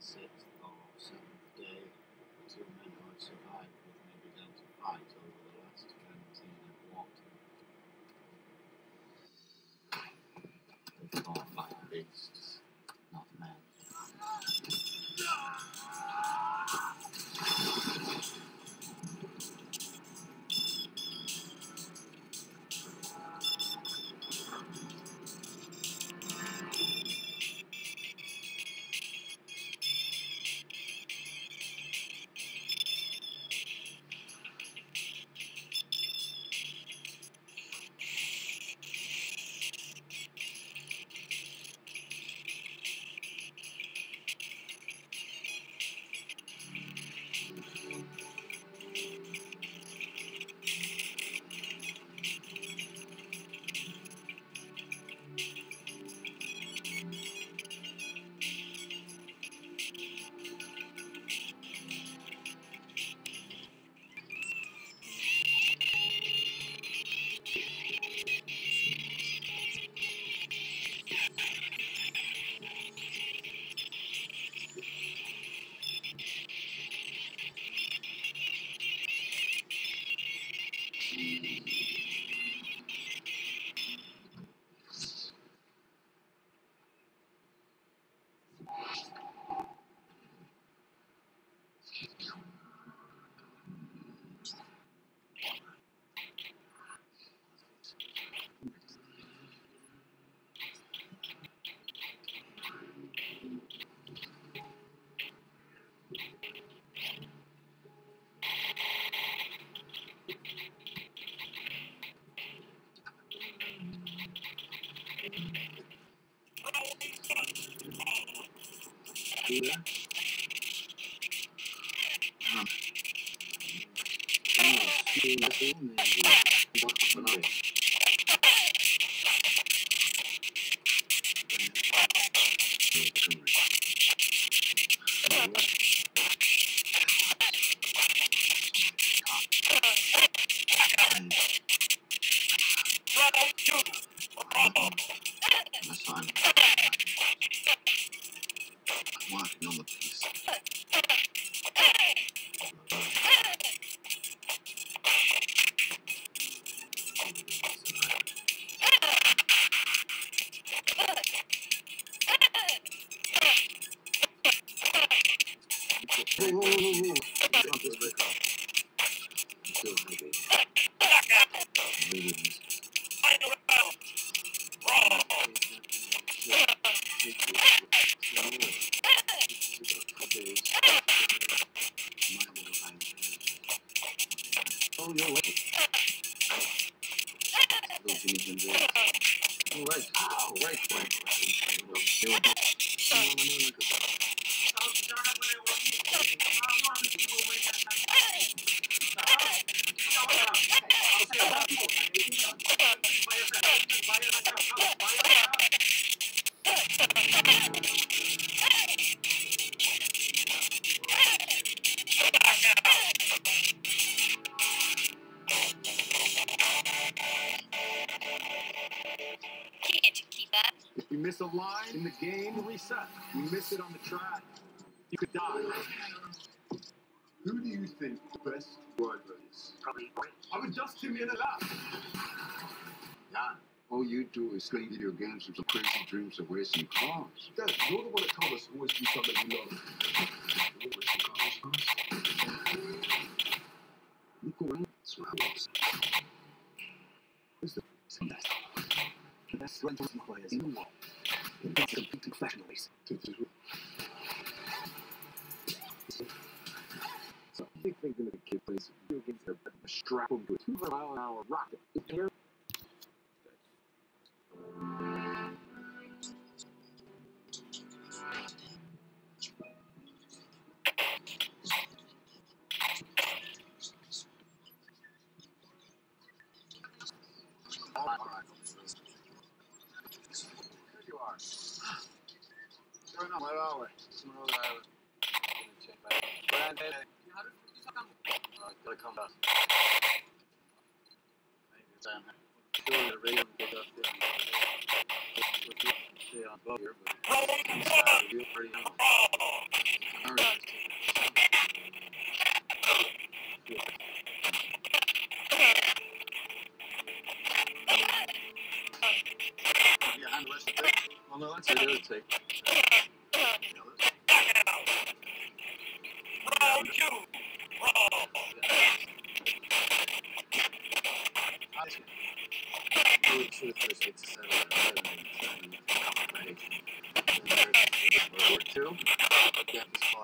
sixth or seventh day, the two men who had survived with me began to fight over the last canteen of water. They fought like beasts, not men. Walking on the piece. Oh, you're right. If you miss a line in the game, you reset. You miss it on the track, you could die. Who do you think the best driver is? Probably I would just give me in a lap. Yeah. All you do is play video games with some crazy dreams of racing cars. Dad, you're the one that told us always do something you love. Look around. That's what I was. Who's the best? The best rental players in the world. That's a big professional race. So I think they're going to kid plays video games that are strap them to a 200-mile-an-hour rocket. Here. All right. There you are. Sure enough, where are we? Brandon. Gotta come back. Sure, the radio will get up there. Stay on above here, but it's pretty Oh no, that's the other take. Round two. Roll. Two first hits to settle. Two. Yeah,